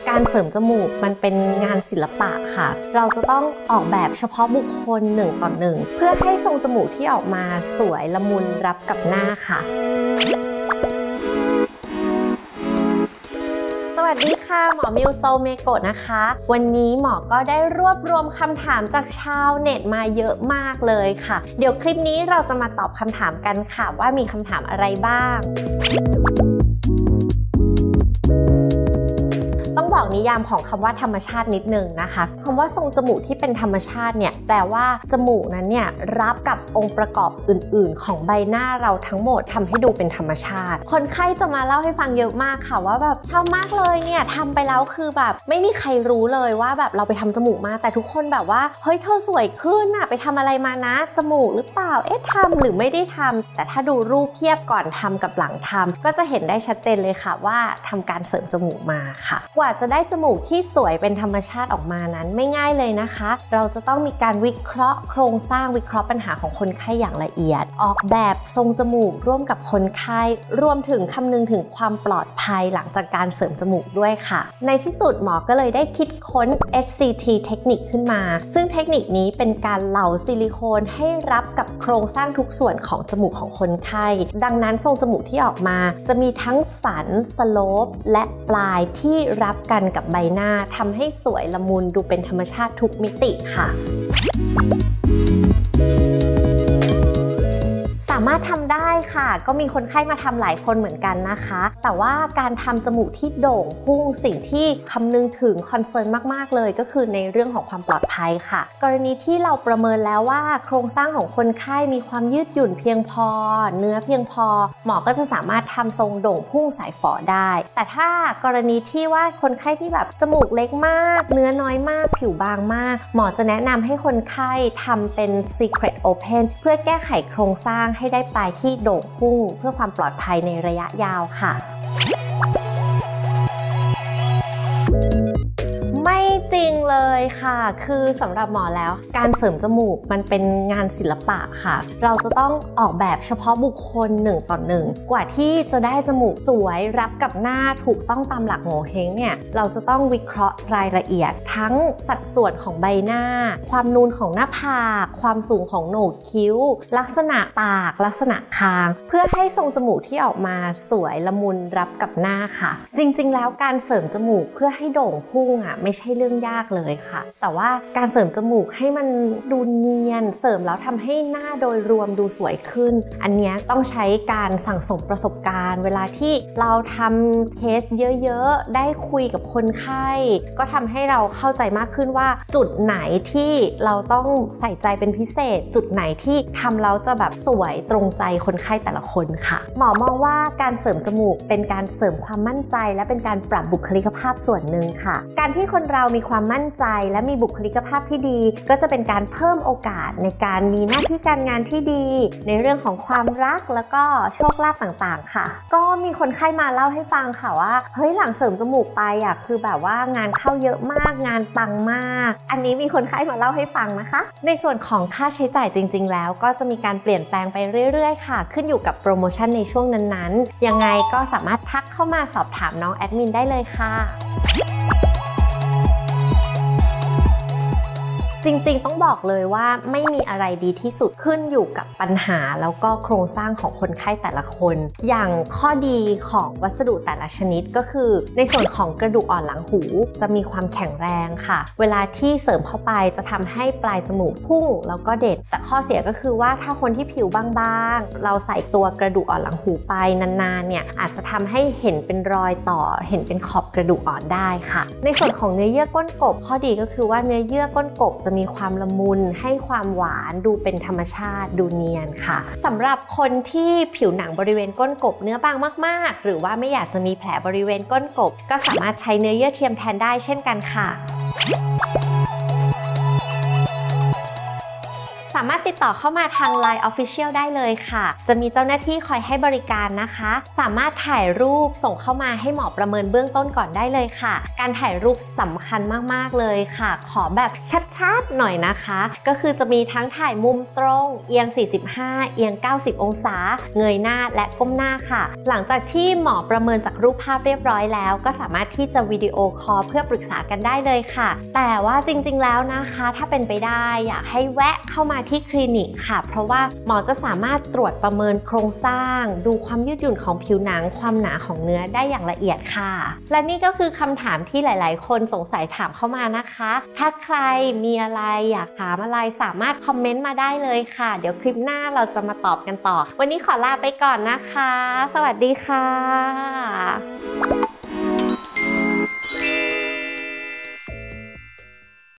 การเสริมจมูกมันเป็นงานศิลปะค่ะเราจะต้องออกแบบเฉพาะบุคคล1 ต่อ 1เพื่อให้ทรงจมูกที่ออกมาสวยละมุนรับกับหน้าค่ะสวัสดีค่ะหมอมิวโซเมโกะนะคะวันนี้หมอก็ได้รวบรวมคำถามจากชาวเน็ตมาเยอะมากเลยค่ะเดี๋ยวคลิปนี้เราจะมาตอบคำถามกันค่ะว่ามีคำถามอะไรบ้างต้องบอกนิยามของคำว่าธรรมชาตินิดนึงนะคะคำว่าทรงจมูกที่เป็นธรรมชาติเนี่ยแปลว่าจมูกนั้นเนี่ยรับกับองค์ประกอบอื่นๆของใบหน้าเราทั้งหมดทำให้ดูเป็นธรรมชาติคนไข้จะมาเล่าให้ฟังเยอะมากค่ะว่าแบบชอบมากเลยเนี่ยทำไปแล้วคือแบบไม่มีใครรู้เลยว่าแบบเราไปทำจมูกมาแต่ทุกคนแบบว่าเฮ้ยเธอสวยขึ้นน่ะไปทำอะไรมานะจมูกหรือเปล่าทำหรือไม่ได้ทำแต่ถ้าดูรูปเทียบก่อนทำกับหลังทำก็จะเห็นได้ชัดเจนเลยค่ะว่าทำการเสริมจมูกมาค่ะกว่าจะได้จมูกที่สวยเป็นธรรมชาติออกมานั้นไม่ง่ายเลยนะคะเราจะต้องมีการวิเคราะห์โครงสร้างวิเคราะห์ปัญหาของคนไข้อย่างละเอียดออกแบบทรงจมูกร่วมกับคนไข้รวมถึงคำนึงถึงความปลอดภัยหลังจากการเสริมจมูกด้วยค่ะในที่สุดหมอก็เลยได้คิดค้น SCT เทคนิคขึ้นมาซึ่งเทคนิคนี้เป็นการเหลาซิลิโคนให้รับกับโครงสร้างทุกส่วนของจมูกของคนไข้ดังนั้นทรงจมูกที่ออกมาจะมีทั้งสันสโลปและปลายที่รับกันกับใบหน้าทำให้สวยละมุนดูเป็นธรรมชาติทุกมิติค่ะสามารถทำได้ค่ะก็มีคนไข้มาทำหลายคนเหมือนกันนะคะแต่ว่าการทำจมูกที่โด่งพุ่งสิ่งที่คำนึงถึงคอนเซิร์นมากๆเลยก็คือในเรื่องของความปลอดภัยค่ะกรณีที่เราประเมินแล้วว่าโครงสร้างของคนไข้มีความยืดหยุ่นเพียงพอเนื้อเพียงพอหมอก็จะสามารถทำทรงโด่งพุ่งสายฝอได้แต่ถ้ากรณีที่ว่าคนไข้ที่แบบจมูกเล็กมากเนื้อน้อยมากผิวบางมากหมอจะแนะนำให้คนไข้ทำเป็น Secret Open เพื่อแก้ไขโครงสร้างให้ได้ปลายที่โด่งพุ่งเพื่อความปลอดภัยในระยะยาวค่ะไม่จริงเลยค่ะคือสำหรับหมอแล้วการเสริมจมูกมันเป็นงานศิลปะค่ะเราจะต้องออกแบบเฉพาะบุคคล1 ต่อ 1กว่าที่จะได้จมูกสวยรับกับหน้าถูกต้องตามหลักโงเห้งเนี่ยเราจะต้องวิเคราะห์รายละเอียดทั้งสัดส่วนของใบหน้าความนูนของหน้าผากความสูงของโหนกคิ้วลักษณะปากลักษณะคางเพื่อให้ทรงจมูกที่ออกมาสวยละมุนรับกับหน้าค่ะจริงๆแล้วการเสริมจมูกเพื่อให้โด่งพุ่งไม่ใช่เรื่องยากเลยค่ะแต่ว่าการเสริมจมูกให้มันดูเนียนเสริมแล้วทำให้หน้าโดยรวมดูสวยขึ้นอันนี้ต้องใช้การสั่งสมประสบการณ์เวลาที่เราทำเคสเยอะๆได้คุยกับคนไข้ก็ทำให้เราเข้าใจมากขึ้นว่าจุดไหนที่เราต้องใส่ใจเป็นพิเศษจุดไหนที่ทำแล้วจะแบบสวยตรงใจคนไข้แต่ละคนค่ะหมอมองว่าการเสริมจมูกเป็นการเสริมความมั่นใจและเป็นการปรับบุคลิกภาพส่วนหนึ่งค่ะการที่คนเรามีความมั่นใจและมีบุคลิกภาพที่ดีก็จะเป็นการเพิ่มโอกาสในการมีหน้าที่การงานที่ดีในเรื่องของความรักแล้วก็โชคลาภต่างๆค่ะก็มีคนไข้มาเล่าให้ฟังค่ะว่าเฮ้ยหลังเสริมจมูกไปคือแบบว่างานเข้าเยอะมากงานปังมากอันนี้มีคนไข้มาเล่าให้ฟังนะคะในส่วนของค่าใช้จ่ายจริงๆแล้วก็จะมีการเปลี่ยนแปลงไปเรื่อยๆค่ะขึ้นอยู่กับโปรโมชั่นในช่วงนั้นๆยังไงก็สามารถทักเข้ามาสอบถามน้องแอดมินได้เลยค่ะจริงๆต้องบอกเลยว่าไม่มีอะไรดีที่สุดขึ้นอยู่กับปัญหาแล้วก็โครงสร้างของคนไข้แต่ละคนอย่างข้อดีของวัสดุแต่ละชนิดก็คือในส่วนของกระดูกอ่อนหลังหูจะมีความแข็งแรงค่ะเวลาที่เสริมเข้าไปจะทำให้ปลายจมูกพุ่งแล้วก็เด็ดแต่ข้อเสียก็คือว่าถ้าคนที่ผิวบางๆเราใส่ตัวกระดูกอ่อนหลังหูไปนานๆเนี่ยอาจจะทำให้เห็นเป็นรอยต่อเห็นเป็นขอบกระดูกอ่อนได้ค่ะในส่วนของเนื้อเยื่อก้นกบข้อดีก็คือว่าเนื้อเยื่อก้นกบจะมีความละมุนให้ความหวานดูเป็นธรรมชาติดูเนียนค่ะสำหรับคนที่ผิวหนังบริเวณก้นกบเนื้อบางมากๆหรือว่าไม่อยากจะมีแผลบริเวณก้นกบก็สามารถใช้เนื้อเยื่อเทียมแทนได้เช่นกันค่ะสามารถติดต่อเข้ามาทาง LINE Official ได้เลยค่ะจะมีเจ้าหน้าที่คอยให้บริการนะคะสามารถถ่ายรูปส่งเข้ามาให้หมอประเมินเบื้องต้นก่อนได้เลยค่ะการถ่ายรูปสำคัญมากๆเลยค่ะขอแบบชัดๆหน่อยนะคะก็คือจะมีทั้งถ่ายมุมตรงเอียง45เอียง90องศาเงยหน้าและก้มหน้าค่ะหลังจากที่หมอประเมินจากรูปภาพเรียบร้อยแล้วก็สามารถที่จะวิดีโอคอลเพื่อปรึกษากันได้เลยค่ะแต่ว่าจริงๆแล้วนะคะถ้าเป็นไปได้อยากให้แวะเข้ามาที่คลินิกค่ะเพราะว่าหมอจะสามารถตรวจประเมินโครงสร้างดูความยืดหยุ่นของผิวหนังความหนาของเนื้อได้อย่างละเอียดค่ะและนี่ก็คือคำถามที่หลายๆคนสงสัยถามเข้ามานะคะถ้าใครมีอะไรอยากถามอะไรสามารถคอมเมนต์มาได้เลยค่ะเดี๋ยวคลิปหน้าเราจะมาตอบกันต่อวันนี้ขอลาไปก่อนนะคะสวัสดีค่ะ